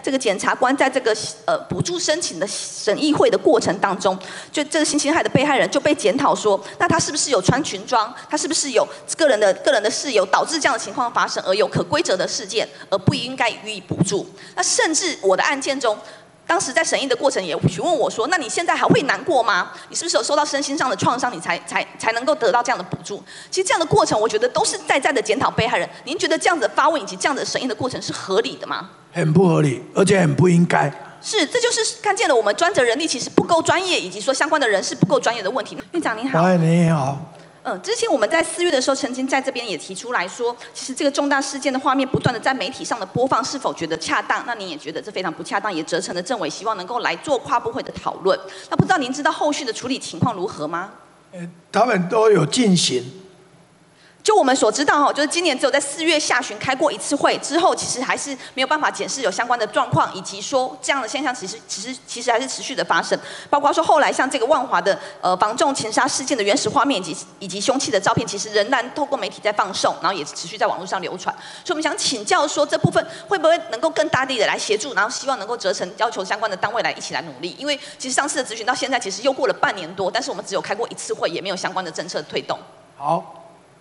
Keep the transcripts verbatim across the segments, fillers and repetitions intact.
这个检察官在这个呃补助申请的审议会的过程当中，就这个性侵害的被害人就被检讨说，那他是不是有穿裙装？他是不是有个人的个人的事由导致这样的情况发生，而有可归责的事件，而不应该予以补助？那甚至我的案件中。 当时在审议的过程也询问我说：“那你现在还会难过吗？你是不是有受到身心上的创伤，你才才才能够得到这样的补助？”其实这样的过程，我觉得都是在在的检讨被害人。您觉得这样子的发问以及这样的审议的过程是合理的吗？ 很不合理，而且很不应该。 是，这就是看见了我们专责人力其实不够专业，以及说相关的人士不够专业的问题。院长您好。 喂，你好。 嗯，之前我们在四月的时候，曾经在这边也提出来说，其实这个重大事件的画面不断的在媒体上的播放，是否觉得恰当？那您也觉得这非常不恰当，也责成了政委希望能够来做跨部会的讨论。那不知道您知道后续的处理情况如何吗？ 呃，他们都有进行。 就我们所知道哈，就是今年只有在四月下旬开过一次会，之后其实还是没有办法检视有相关的状况，以及说这样的现象其实其实其实还是持续的发生。包括说后来像这个万华的呃防重情杀事件的原始画面以及以及凶器的照片，其实仍然透过媒体在放送，然后也持续在网络上流传。所以我们想请教说这部分会不会能够更大力的来协助，然后希望能够责成要求相关的单位来一起来努力。因为其实上次的咨询到现在其实又过了半年多，但是我们只有开过一次会，也没有相关的政策推动。 好。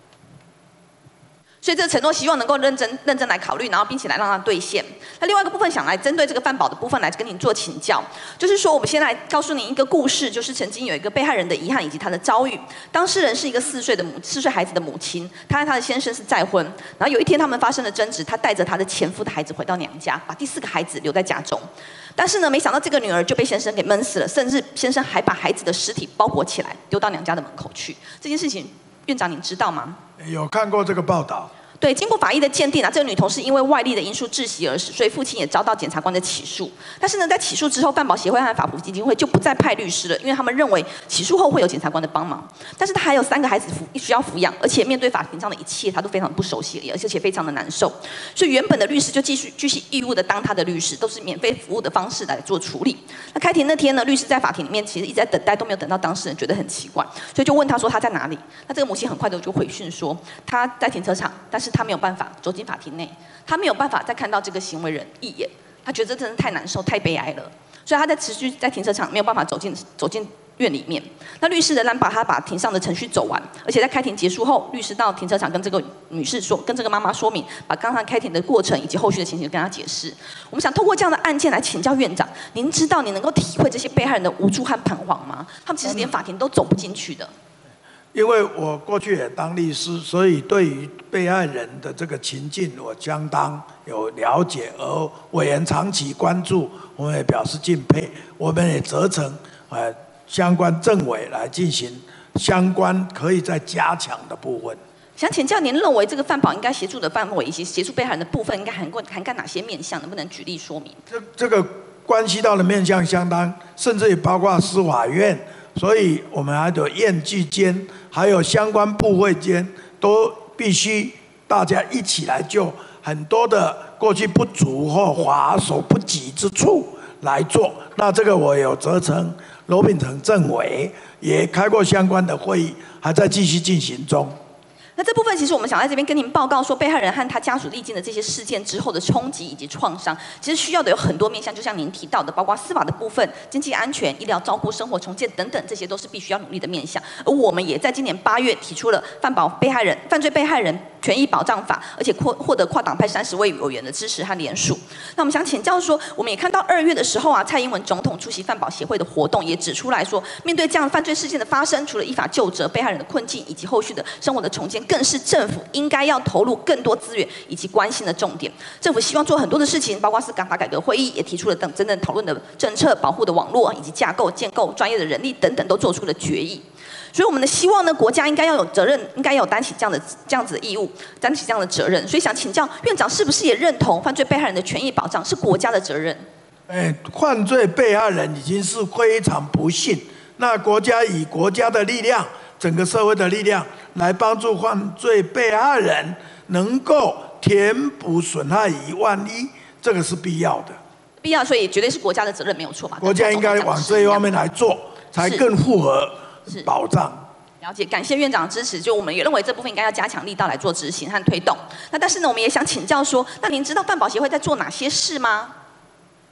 所以这个承诺希望能够认真认真来考虑，然后并且来让它兑现。那另外一个部分想来针对这个犯保的部分来跟您做请教，就是说我们先来告诉您一个故事，就是曾经有一个被害人的遗憾以及他的遭遇。当事人是一个四岁的母四岁孩子的母亲，她和她的先生是再婚，然后有一天他们发生了争执，她带着她的前夫的孩子回到娘家，把第四个孩子留在家中。但是呢，没想到这个女儿就被先生给闷死了，甚至先生还把孩子的尸体包裹起来丢到娘家的门口去。这件事情，院长您知道吗？ 有看过这个报道。 对，经过法医的鉴定啊，这个女童是因为外力的因素窒息而死，所以父亲也遭到检察官的起诉。但是呢，在起诉之后，犯保协会和法扶基金会就不再派律师了，因为他们认为起诉后会有检察官的帮忙。但是他还有三个孩子服需要抚养，而且面对法庭上的一切，他都非常不熟悉，而且非常的难受。所以原本的律师就继续继续义务的当他的律师，都是免费服务的方式来做处理。那开庭那天呢，律师在法庭里面其实一直在等待，都没有等到当事人，觉得很奇怪，所以就问他说他在哪里。那这个母亲很快的就回讯说他在停车场，但是他没有办法走进法庭内，他没有办法再看到这个行为人一眼，他觉得这真的太难受、太悲哀了，所以他在持续在停车场没有办法走进走进院里面。那律师仍然把他把庭上的程序走完，而且在开庭结束后，律师到停车场跟这个女士说，跟这个妈妈说明，把刚才开庭的过程以及后续的情形跟她解释。我们想透过这样的案件来请教院长，您知道你能够体会这些被害人的无助和彷徨吗？他们其实连法庭都走不进去的。 因为我过去也当律师，所以对于被害人的这个情境，我相当有了解，而委员长期关注，我们也表示敬佩。我们也责成呃相关政委来进行相关可以再加强的部分。 想请教您认为这个犯保应该协助的范围以及协助被害人的部分，应该涵盖涵盖哪些面向？能不能举例说明？ 这这个关系到的面向相当，甚至也包括司法院。所以我们还有院际间，还有相关部会间，都必须大家一起来就很多的过去不足或法所不及之处来做。那这个我有责成罗秉成政委也开过相关的会议，还在继续进行中。 那这部分其实我们想在这边跟您报告说，被害人和他家属历经的这些事件之后的冲击以及创伤，其实需要的有很多面向，就像您提到的，包括司法的部分、经济安全、医疗照顾、生活重建等等，这些都是必须要努力的面向。而我们也在今年八月提出了犯保被害人、犯罪被害人权益保障法，而且获获得跨党派三十位委员的支持和联署。那我们想请教说，我们也看到二月的时候啊，蔡英文总统出席犯保协会的活动，也指出来说，面对这样犯罪事件的发生，除了依法究责被害人的困境以及后续的生活的重建，更是政府应该要投入更多资源以及关心的重点。政府希望做很多的事情，包括是港法改革会议也提出了等真正讨论的政策、保护的网络以及架构、建构、专业的人力等等，都做出了决议。所以我们的希望呢，国家应该要有责任，应该要有担起这样的这样子的义务，担起这样的责任。所以想请教院长，是不是也认同犯罪被害人的权益保障是国家的责任？ 哎，犯罪被害人已经是非常不幸，那国家以国家的力量，整个社会的力量来帮助犯罪被害人能够填补损害于万一，这个是必要的。 必要，所以绝对是国家的责任，没有错吧？ 国家应该往这一方面来做，才更符合保障。 了解，感谢院长的支持。就我们也认为这部分应该要加强力道来做执行和推动。那但是呢，我们也想请教说，那您知道犯保协会在做哪些事吗？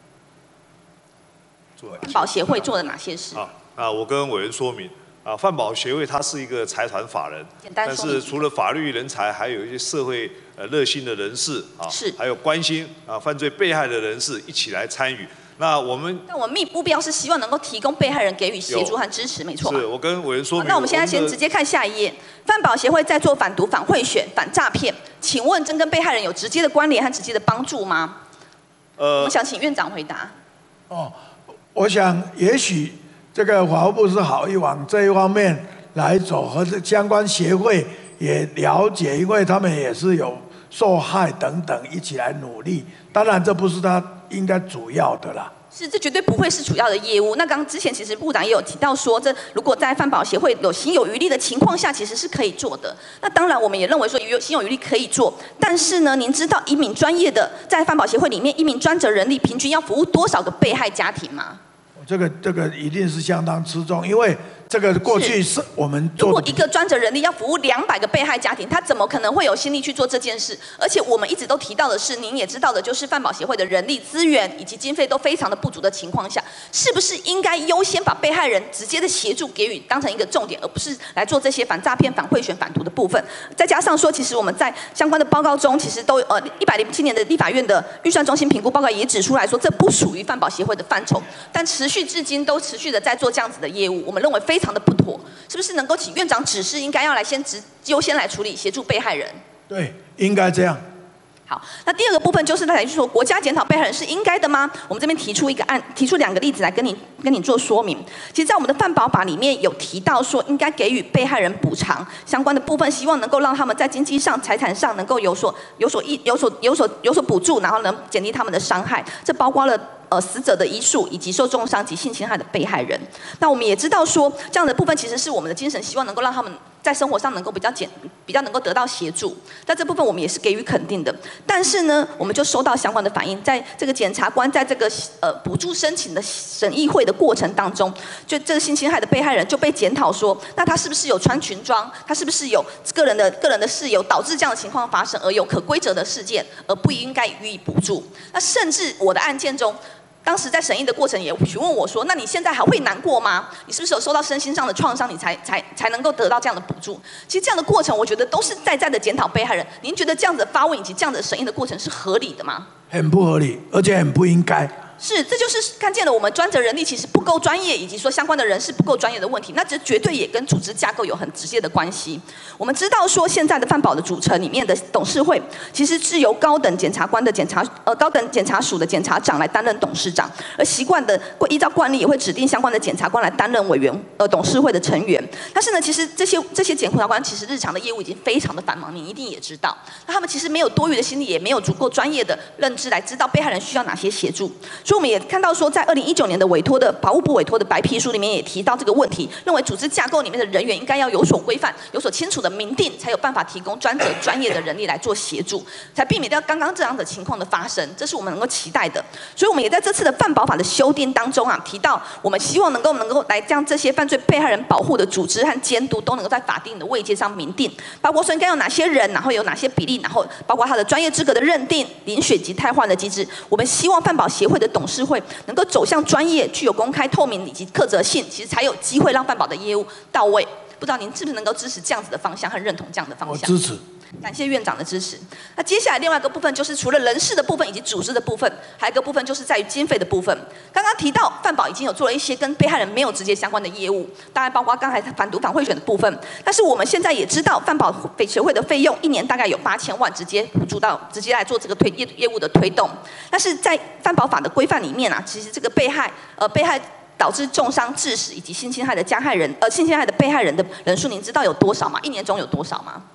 犯保协会做了哪些事？ 啊啊，我跟委员说明。 啊，犯保协会它是一个财团法人，但是除了法律人才，还有一些社会呃热心的人士啊， 是， 还有关心啊犯罪被害的人士一起来参与。那我们， 但我们目标是希望能够提供被害人给予协助和支持，没错。 是我跟委员说明。 那我们现在先直接看下一页，犯保协会在做反毒、反贿选、反诈骗，请问这跟被害人有直接的关联和直接的帮助吗？呃，我想请院长回答。 哦，我想也许。 这个法务部是好意往这一方面来走，和这相关协会也了解，因为他们也是有受害等等，一起来努力。当然，这不是他应该主要的啦。 是，这绝对不会是主要的业务。那刚之前其实部长也有提到说，这如果在犯保协会有心有余力的情况下，其实是可以做的。那当然，我们也认为说有心有余力可以做，但是呢，您知道一名专业的在犯保协会里面，一名专责人力平均要服务多少个被害家庭吗？ 这个这个一定是相当吃重，因为这个过去是我们做。 如果一个专责人力要服务两百个被害家庭，他怎么可能会有心力去做这件事？而且我们一直都提到的是，您也知道的，就是犯保协会的人力资源以及经费都非常的不足的情况下，是不是应该优先把被害人直接的协助给予当成一个重点，而不是来做这些反诈骗、反贿选、反毒的部分？再加上说，其实我们在相关的报告中，其实都呃一百零七年的立法院的预算中心评估报告也指出来说，这不属于犯保协会的范畴，但持续至今都持续的在做这样子的业务，我们认为非常的不妥，是不是能够请院长指示，应该要来先直优先来处理协助被害人？ 对，应该这样。 好，那第二个部分就是大家就说，国家检讨被害人是应该的吗？我们这边提出一个案，提出两个例子来跟你跟你做说明。其实，在我们的犯保法里面有提到说，应该给予被害人补偿相关的部分，希望能够让他们在经济上、财产上能够有所有所益、有所有所有所补助，然后能减低他们的伤害。这包括了。呃，死者的遗属以及受重伤及性侵害的被害人，那我们也知道说，这样的部分其实是我们的精神，希望能够让他们在生活上能够比较简、比较能够得到协助。在这部分我们也是给予肯定的。但是呢，我们就收到相关的反映，在这个检察官在这个呃补助申请的审议会的过程当中，就这个性侵害的被害人就被检讨说，那他是不是有穿裙装？他是不是有个人的个人的事由导致这样的情况发生，而有可归责的事件，而不应该予以补助？那甚至我的案件中。当时在审议的过程也询问我说：“那你现在还会难过吗？你是不是有受到身心上的创伤，你才才才能够得到这样的补助？”其实这样的过程，我觉得都是在在的检讨被害人。您觉得这样的发问以及这样的审议的过程是合理的吗？ 很不合理，而且很不应该。 是，这就是看见了我们专责人力其实不够专业，以及说相关的人士不够专业的问题。那这绝对也跟组织架构有很直接的关系。我们知道说，现在的犯保的组成里面的董事会，其实是由高等检察官的检察呃高等检察署的检察长来担任董事长，而习惯的会依照惯例也会指定相关的检察官来担任委员呃董事会的成员。但是呢，其实这些这些检察官其实日常的业务已经非常的繁忙，你一定也知道。那他们其实没有多余的心力，也没有足够专业的认知来知道被害人需要哪些协助。所以我们也看到说，在二零一九年的委托的法务部委托的白皮书里面也提到这个问题，认为组织架构里面的人员应该要有所规范、有所清楚的明定，才有办法提供专责专业的人力来做协助，才避免掉刚刚这样的情况的发生。这是我们能够期待的。所以我们也在这次的犯保法的修订当中啊，提到我们希望能够能够来将这些犯罪被害人保护的组织和监督都能够在法定的位阶上明定，包括说应该有哪些人，然后有哪些比例，然后包括他的专业资格的认定、遴选及汰换的机制。我们希望犯保协会的董事会能够走向专业、具有公开透明以及客责性，其实才有机会让犯保的业务到位。不知道您是不是能够支持这样子的方向和认同这样的方向？ 我支持。 感谢院长的支持。那接下来另外一个部分就是除了人事的部分以及组织的部分，还有一个部分就是在于经费的部分。刚刚提到犯保已经有做了一些跟被害人没有直接相关的业务，当然包括刚才反毒反贿选的部分。但是我们现在也知道犯保协会的费用一年大概有八千万，直接补助到直接来做这个推业业务的推动。但是在犯保法的规范里面啊，其实这个被害呃被害。导致重伤、致死以及性侵害的加害人，呃，性侵害的被害人的人数，您知道有多少吗？一年中有多少吗？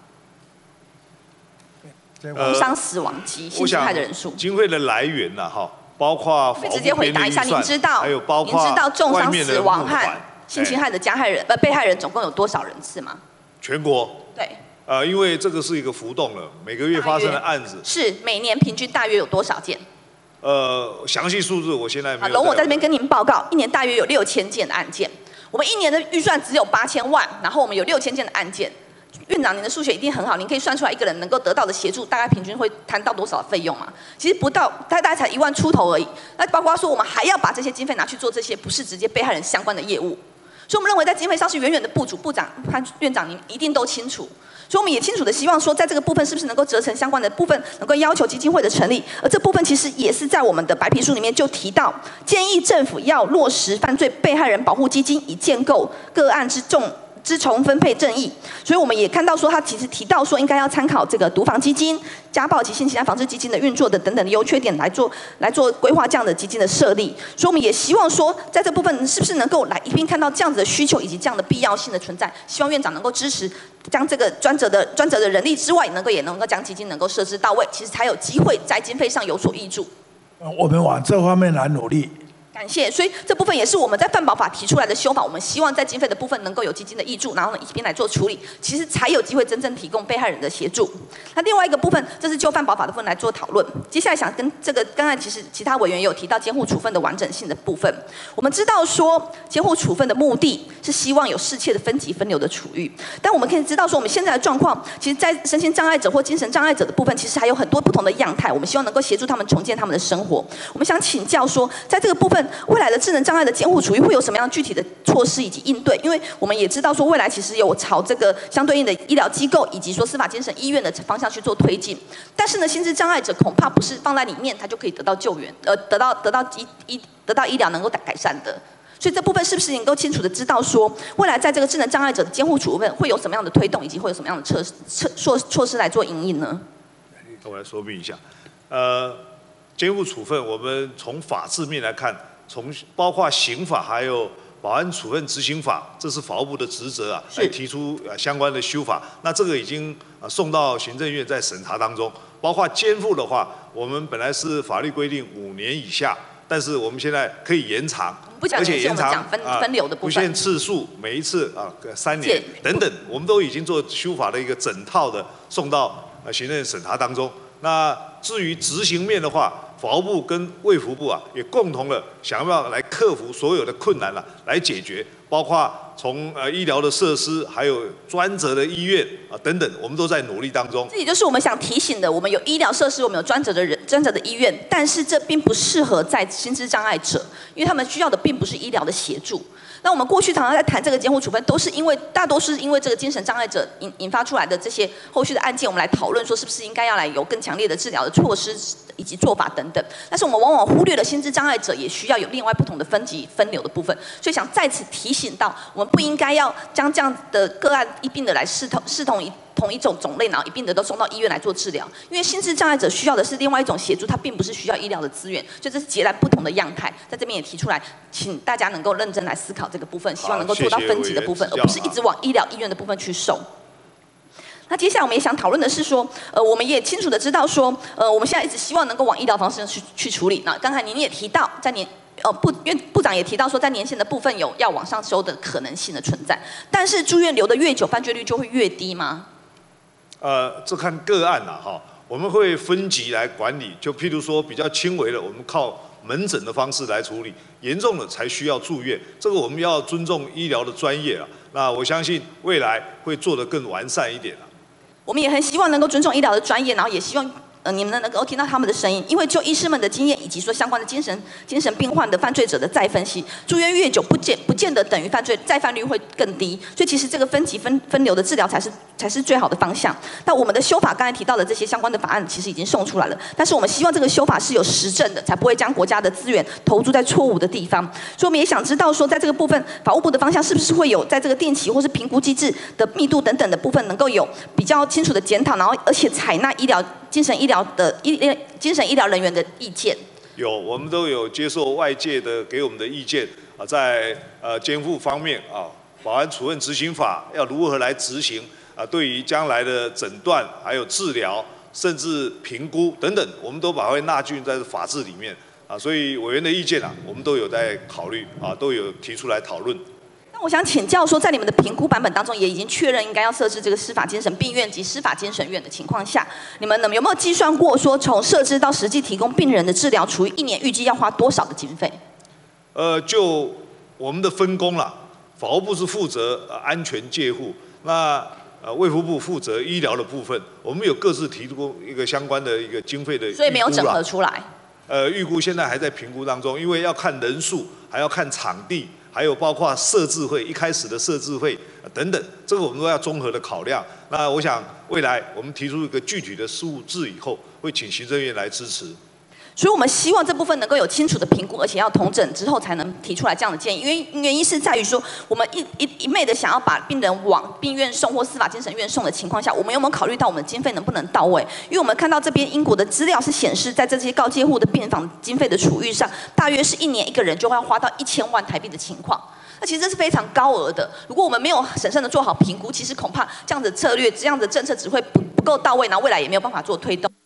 重伤、死亡及性侵害的人数。 经费的来源呐，哈，包括可以直接回答一下，您知道？ 还有包括您知道重伤、死亡和性侵害的加害人呃被害人总共有多少人次吗？ 全国。 对。 呃，因为这个是一个浮动了，每个月发生的案子是每年平均大约有多少件？ 呃，详细数字我现在没有。 容我在这边跟您报告，一年大约有六千件的案件。我们一年的预算只有八千万，然后我们有六千件的案件。 院长，您的数学一定很好，您可以算出来一个人能够得到的协助，大概平均会摊到多少费用嘛？其实不到，大概才一万出头而已。那包括说，我们还要把这些经费拿去做这些不是直接被害人相关的业务，所以我们认为在经费上是远远的不足。部长和院长，您一定都清楚。所以我们也清楚的希望说，在这个部分是不是能够折成相关的部分，能够要求基金会的成立。而这部分其实也是在我们的白皮书里面就提到，建议政府要落实犯罪被害人保护基金，以建构个案之重。之重分配正义，所以我们也看到说，他其实提到说，应该要参考这个毒防基金、家暴及性侵害防治基金的运作的等等的优缺点来做来做规划这样的基金的设立。所以我们也希望说，在这部分是不是能够来一并看到这样子的需求以及这样的必要性的存在，希望院长能够支持，将这个专责的专责的人力之外，能够也能够将基金能够设置到位，其实才有机会在经费上有所挹注。 我们往这方面来努力。 感谢，所以这部分也是我们在犯保法提出来的修法，我们希望在经费的部分能够有基金的挹注，然后呢一边来做处理，其实才有机会真正提供被害人的协助。那另外一个部分，这是就犯保法的部分来做讨论。接下来想跟这个刚才其实其他委员也有提到监护处分的完整性的部分，我们知道说监护处分的目的是希望有适切的分级分流的处遇，但我们可以知道说我们现在的状况，其实在身心障碍者或精神障碍者的部分，其实还有很多不同的样态，我们希望能够协助他们重建他们的生活。我们想请教说，在这个部分。未来的智能障碍的监护处遇会有什么样具体的措施以及应对？因为我们也知道说，未来其实有朝这个相对应的医疗机构以及说司法精神医院的方向去做推进。但是呢，心智障碍者恐怕不是放在里面他就可以得到救援，呃，得到得到医医得到医疗能够改善的。所以这部分是不是能够清楚的知道说，未来在这个智能障碍者的监护处分会有什么样的推动，以及会有什么样的措措措措施来做因应呢？ 我来说明一下，呃。监护处分，我们从法制面来看，从包括刑法还有保安处分执行法，这是法务部的职责啊，来提出呃相关的修法。那这个已经呃送到行政院在审查当中。包括监护的话，我们本来是法律规定五年以下，但是我们现在可以延长，而且延长啊分流的部分， 不限次数，每一次啊三年等等，我们都已经做修法的一个整套的送到呃行政院审查当中。那至于执行面的话，法务部跟卫福部啊，也共同的想要来克服所有的困难了、啊，来解决，包括从呃医疗的设施，还有专责的医院啊等等，我们都在努力当中。 这也就是我们想提醒的，我们有医疗设施，我们有专责的人、专责的医院，但是这并不适合在心智障碍者，因为他们需要的并不是医疗的协助。那我们过去常常在谈这个监护处分，都是因为大多是因为这个精神障碍者引引发出来的这些后续的案件，我们来讨论说是不是应该要来有更强烈的治疗的措施以及做法等等。但是我们往往忽略了心智障碍者也需要有另外不同的分级分流的部分，所以想在此提醒到，我们不应该要将这样的个案一并的来视同视同一。同一种种类，然后一并的都送到医院来做治疗，因为心智障碍者需要的是另外一种协助，它并不是需要医疗的资源，所以这是截然不同的样态。在这边也提出来，请大家能够认真来思考这个部分，希望能够做到分级的部分，而不是一直往医疗医院的部分去送。那接下来我们也想讨论的是说，呃，我们也清楚的知道说，呃，我们现在一直希望能够往医疗方式去去处理。那刚才您也提到，在年。呃，部院部长也提到说，在年限的部分有要往上修的可能性的存在，但是住院留的越久，犯罪率就会越低吗？ 呃，这看个案啦，哈，我们会分级来管理。就譬如说比较轻微的，我们靠门诊的方式来处理；严重的才需要住院。这个我们要尊重医疗的专业啊。那我相信未来会做得更完善一点啊。 我们也很希望能够尊重医疗的专业，然后也希望。呃，你们能够听到他们的声音，因为就医师们的经验以及说相关的精神精神病患的犯罪者的再分析，住院越久不见不见得等于犯罪再犯率会更低，所以其实这个分级分分流的治疗才是才是最好的方向。那我们的修法刚才提到的这些相关的法案其实已经送出来了，但是我们希望这个修法是有实证的，才不会将国家的资源投注在错误的地方。所以我们也想知道说，在这个部分法务部的方向是不是会有在这个定期或是评估机制的密度等等的部分能够有比较清楚的检讨，然后而且采纳医疗精神医疗的医精神医疗人员的意见。 有，我们都有接受外界的给我们的意见啊，在呃监护方面啊，保安处分执行法要如何来执行啊？对于将来的诊断、还有治疗，甚至评估等等，我们都把它纳进在法制里面啊。所以委员的意见啊，我们都有在考虑啊，都有提出来讨论。 那我想请教说，在你们的评估版本当中，也已经确认应该要设置这个司法精神病院及司法精神院的情况下，你们有没有计算过说，从设置到实际提供病人的治疗，除以一年预计要花多少的经费？ 呃，就我们的分工啦，法务部是负责、呃、安全戒护，那呃卫福部负责医疗的部分，我们有各自提供一个相关的一个经费的， 所以没有整合出来。 呃，预估现在还在评估当中，因为要看人数，还要看场地，还有包括设置费一开始的设置费、呃、等等，这个我们都要综合的考量。那我想未来我们提出一个具体的数字以后，会请行政院来支持。 所以，我们希望这部分能够有清楚的评估，而且要统整之后才能提出来这样的建议。因为原因是在于说，我们一一一昧的想要把病人往病院送或司法精神院送的情况下，我们有没有考虑到我们经费能不能到位？因为我们看到这边英国的资料是显示，在这些高阶户的病房经费的处遇上，大约是一年一个人就要花到一千万台币的情况。那其实这是非常高额的。如果我们没有审慎的做好评估，其实恐怕这样的策略、这样的政策只会不不够到位，然后未来也没有办法做推动。